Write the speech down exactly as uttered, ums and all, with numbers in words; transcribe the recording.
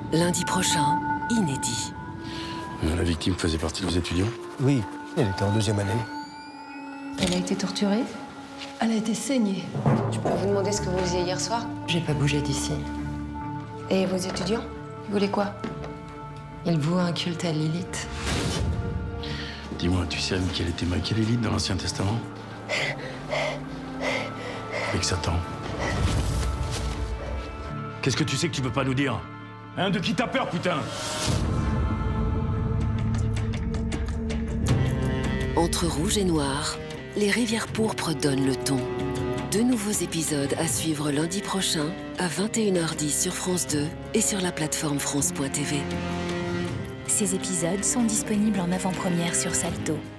Lundi prochain, inédit. La victime faisait partie de vos étudiants? Oui, elle était en deuxième année. Elle a été torturée? Elle a été saignée. Je peux vous demander ce que vous faisiez hier soir? J'ai pas bougé d'ici. Et vos étudiants? Ils voulaient quoi? Ils vouent un culte à Lilith. Dis-moi, tu sais avec quelle était marquée Lilith dans l'Ancien Testament? Avec Satan. Qu'est-ce que tu sais que tu veux pas nous dire? Hein, de qui t'as peur, putain? Entre rouge et noir, les rivières pourpres donnent le ton. Deux nouveaux épisodes à suivre lundi prochain à vingt et une heures dix sur France deux et sur la plateforme France point T V. Ces épisodes sont disponibles en avant-première sur Salto.